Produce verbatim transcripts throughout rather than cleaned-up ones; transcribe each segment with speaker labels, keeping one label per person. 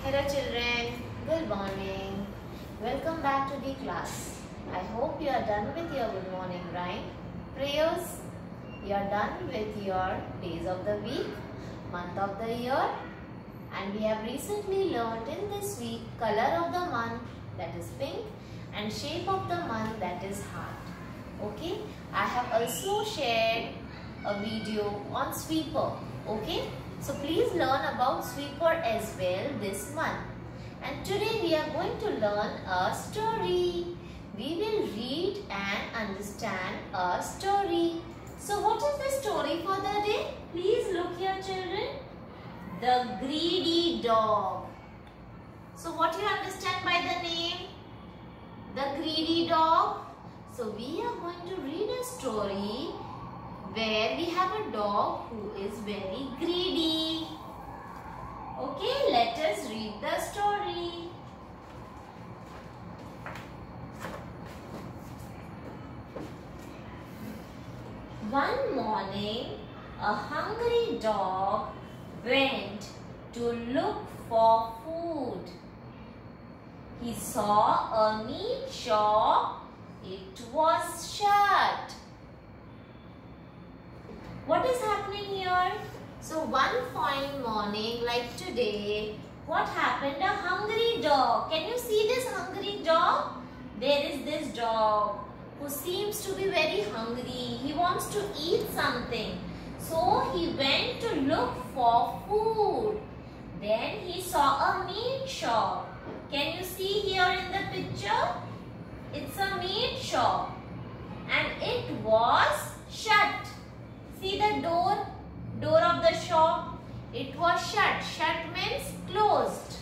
Speaker 1: Hello children, good morning. Welcome back to the class. I hope you are done with your good morning rhyme, prayers. You are done with your days of the week, month of the year, and we have recently learned in this week color of the month, that is pink, and shape of the month, that is heart. Okay, I have also shared a video on sweeper. Okay, so please learn about sweeper as well this month. And today we are going to learn a story. We will read and understand a story. So what is the story for the day? Please look here children. The Greedy Dog. So what you understand by the name? The Greedy Dog. So we are going to read a story where we have a dog who is very greedy. Okay, let us read the story. One morning, a hungry dog went to look for food. He saw a meat shop. It was shut. What is happening here? So one fine morning like today, what happened? A hungry dog. Can you see this hungry dog? There is this dog who seems to be very hungry. He wants to eat something. So he went to look for food. Then he saw a meat shop. Can you see here in the picture? It's a meat shop. And it was shut. See the door, door of the shop, it was shut. Shut means closed.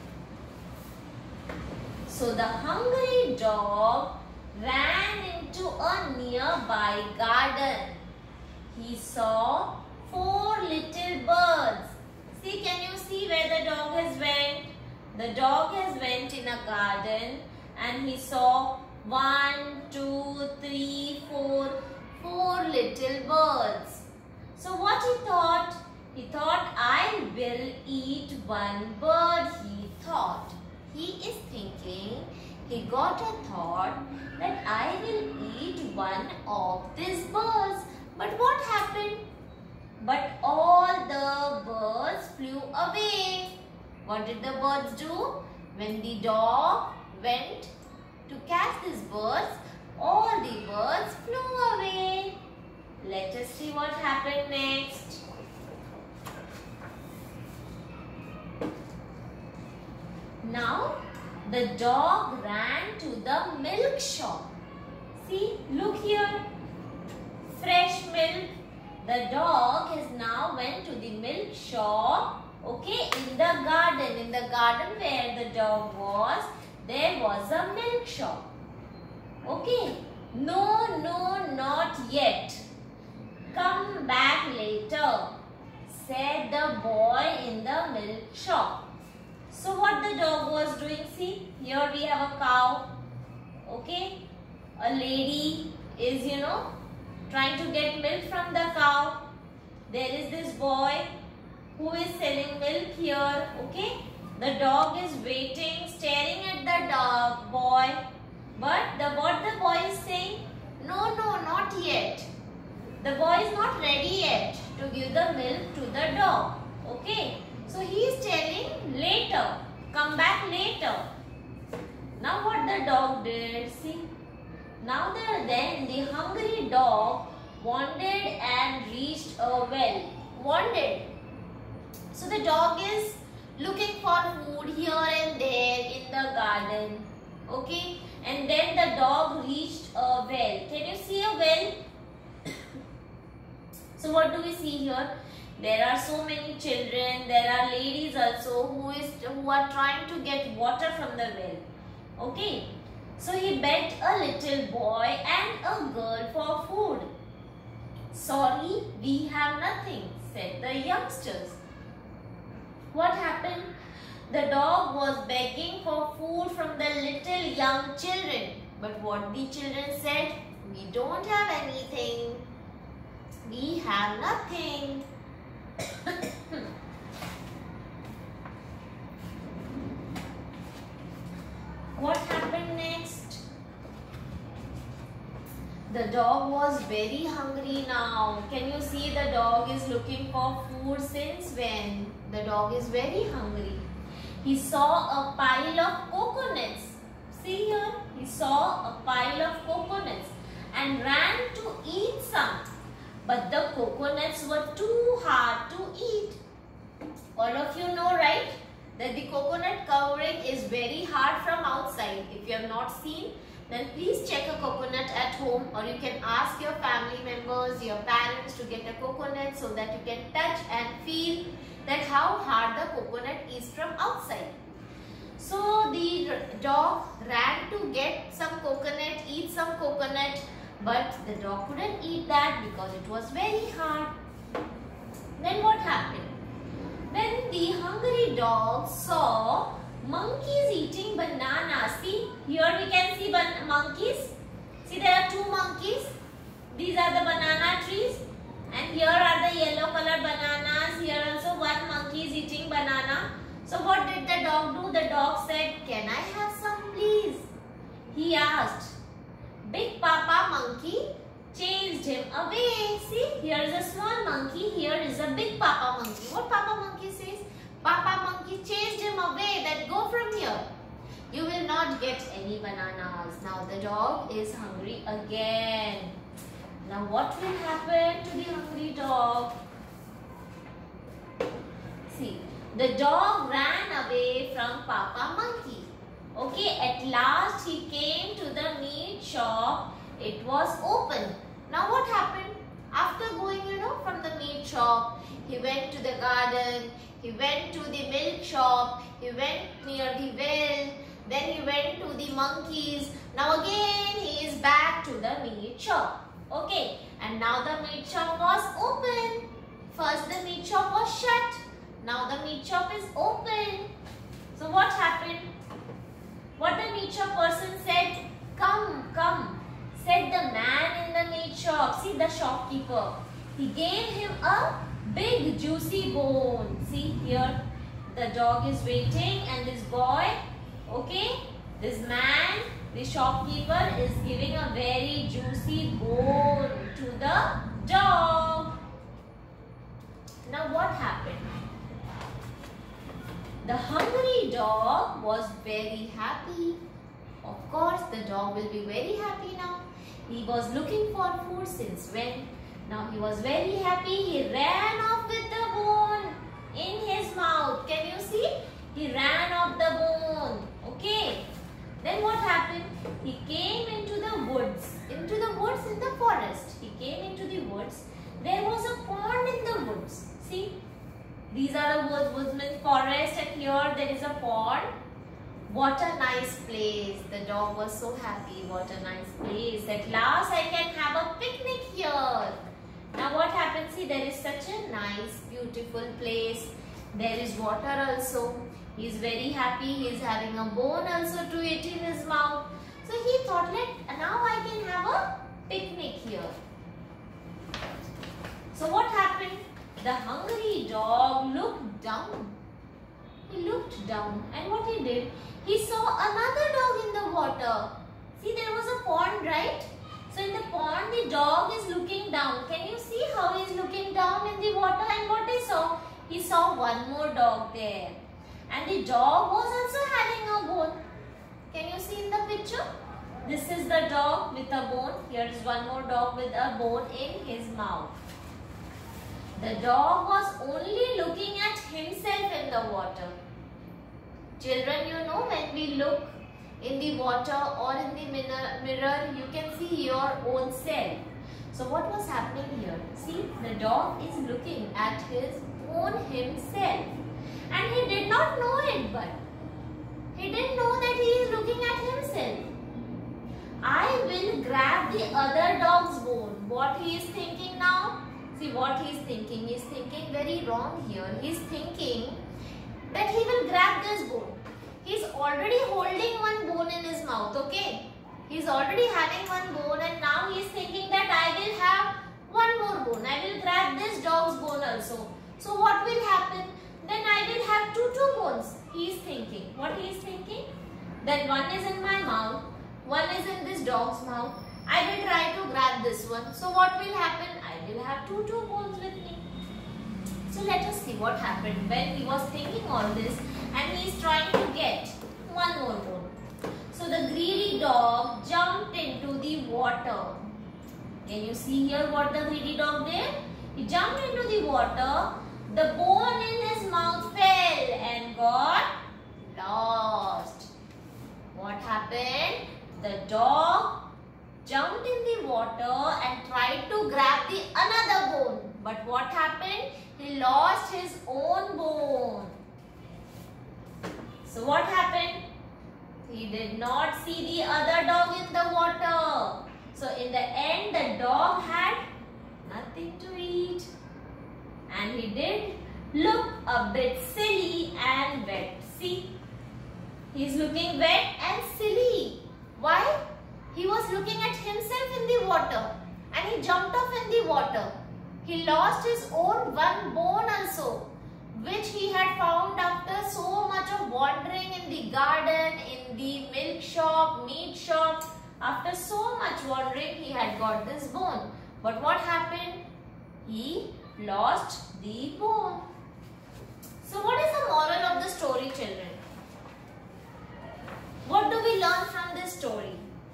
Speaker 1: So the hungry dog ran into a nearby garden. He saw four little birds. See, can you see where the dog has went? The dog has went in a garden and he saw one, two, three, four, four little birds. So what he thought? He thought, I will eat one bird, he thought. He is thinking, he got a thought that I will eat one of these birds. But what happened? But all the birds flew away. What did the birds do? When the dog went to catch these birds, all the birds flew away. Let us see what happened next. Now, the dog ran to the milk shop. See, look here. Fresh milk. The dog has now went to the milk shop. Okay, in the garden. In the garden where the dog was, there was a milk shop. Okay. No, no, not yet. Come back later, said the boy in the milk shop. So what the dog was doing, see, here we have a cow, okay, a lady is, you know, trying to get milk from the cow. There is this boy who is selling milk here, okay. The dog is waiting, staring at the dog, boy, but the what the boy is saying, no, no, not yet. The boy is not ready yet to give the milk to the dog. Okay. So he is telling later. Come back later. Now what the dog did? See. Now the, then the hungry dog wandered and reached a well. Wandered. So the dog is looking for food here and there in the garden. Okay. And then the dog reached a well. Can you see a well? So what do we see here? There are so many children, there are ladies also who is who are trying to get water from the well. Okay. So he begged a little boy and a girl for food. Sorry, we have nothing, said the youngsters. What happened? The dog was begging for food from the little young children. But what the children said? We don't have anything. We have nothing. The dog was very hungry now. Can you see the dog is looking for food since when? The dog is very hungry. He saw a pile of coconuts. See here, he saw a pile of coconuts and ran to eat some. But the coconuts were too hard to eat. All of you know, right, that the coconut covering is very hard from outside. If you have not seen, then please check a coconut at home, or you can ask your family members, your parents to get a coconut so that you can touch and feel that how hard the coconut is from outside. So the dog ran to get some coconut, eat some coconut, but the dog couldn't eat that because it was very hard. Then what happened? Then the hungry dog saw monkeys eating bananas. See, here we can see monkeys. See, there are two monkeys. These are the banana trees. And here are the yellow colored bananas. Here also one monkey is eating banana. So what did the dog do? The dog said, "Can I have some please?" He asked. Big Papa Monkey chased him away. See, here is a small monkey. Here is a big Papa Monkey. What Papa Monkey says? Papa Monkey chased him away. That go from here. You will not get any bananas. Now the dog is hungry again. Now what will happen to the hungry dog? See, the dog ran away from Papa Monkey. Okay, at last he came to the meat shop. It was open. Now what happened? After going, you know, from the meat shop, he went to the garden, he went to the milk shop, he went near the well, then he went to the monkeys. Now again he is back to the meat shop. Okay, and now the meat shop was open. First the meat shop was shut. Now the meat shop is open. So what happened? What the meat shop person said? Come, come, said the man in the meat shop. See, the shopkeeper. He gave him a big juicy bone. See here, the dog is waiting and this boy, okay, this man, the shopkeeper is giving a very juicy bone to the dog. Now what happened? The hungry dog was very happy. Of course, the dog will be very happy now. He was looking for food since when? Now he was very happy. He ran off with the bone in his mouth. Can you see? He ran off the bone. Okay. Then what happened? He came into the woods. Into the woods in the forest. He came into the woods. There was a pond in the woods. See? These are the woods, woodsman's forest, and here there is a pond. What a nice place. The dog was so happy. What a nice place. At last I can have a picnic here. Now what happens? See, there is such a nice, beautiful place. There is water also. He is very happy. He is having a bone also to eat in his mouth. So he thought, let now I can have a picnic here. So what happened? The hungry dog looked down. He looked down, and what he did? He saw another dog in the water. See, there was a pond, right? So in the pond, the dog is looking down. Can you see how he is looking down in the water? And what he saw? He saw one more dog there. And the dog was also having a bone. Can you see in the picture? This is the dog with a bone. Here is one more dog with a bone in his mouth. The dog was only looking at himself in the water. Children, you know, when we look in the water or in the mirror, you can see your own self. So what was happening here? See, the dog is looking at his own himself. And he did not know it, but he didn't know that he is looking at himself. I will grab the other dog's bone. What he is thinking now? See what he is thinking. He is thinking very wrong here. He is thinking that he will grab this bone. He is already holding one bone in his mouth, okay? He is already having one bone, and now he is thinking that I will have one more bone. I will grab this dog's bone also. So what will happen? Then I will have two, two bones. He is thinking. What he is thinking? That one is in my mouth, one is in this dog's mouth. I will try to grab this one. So what will happen? I will have two two bones with me. So let us see what happened when he was thinking all this and he is trying to get one more bone. So the greedy dog jumped into the water. Can you see here what the greedy dog did? He jumped into the water. The bone in his mouth fell and got lost. What happened? The dog jumped in the water and tried to grab the another bone. But what happened? He lost his own bone. So what happened? He did not see the other dog in the water. So in the end, the dog had nothing to eat. And he did look a bit silly and wet. See? He is looking wet and silly. Why? He was looking at himself in the water. And he jumped off in the water. He lost his own one bone also, which he had found after so much of wandering in the garden, in the milk shop, meat shop. After so much wandering, he had got this bone. But what happened? He lost the bone. So what is the moral of the story, children? What do we learn from this story?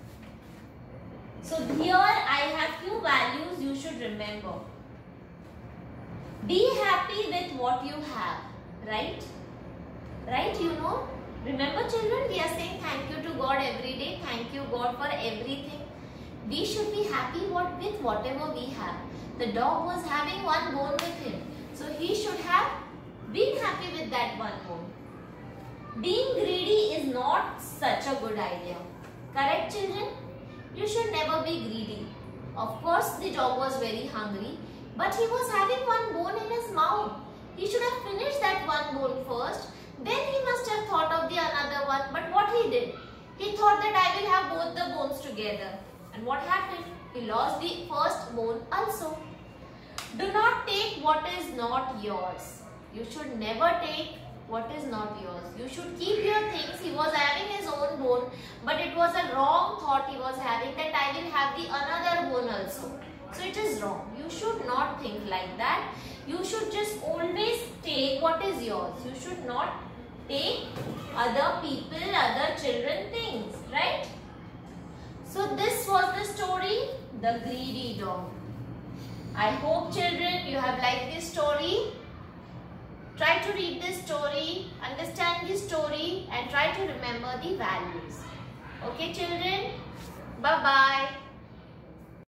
Speaker 1: So here I have few values you should remember. Be happy with what you have, right? Right, you know? Remember children, we are saying thank you to God every day. Thank you God for everything. We should be happy what, with whatever we have. The dog was having one bone with him. So he should have been happy with that one bone. Being greedy is not such a good idea. Correct children? You should never be greedy. Of course the dog was very hungry. But he was having one bone in his mouth. He should have finished that one bone first. Then he must have thought of the another one. But what he did? He thought that I will have both the bones together. And what happened? He lost the first bone also. Do not take what is not yours. You should never take what is not yours. You should keep your things. He was having his own bone. But it was a wrong thought he was having that I will have the another bone also. So it is wrong. You should not think like that. You should just always take what is yours. You should not take other people, other children things, right? So this was the story, The Greedy Dog. I hope children you have liked this story. Try to read this story, understand this story and try to remember the values. Okay children? Bye-bye.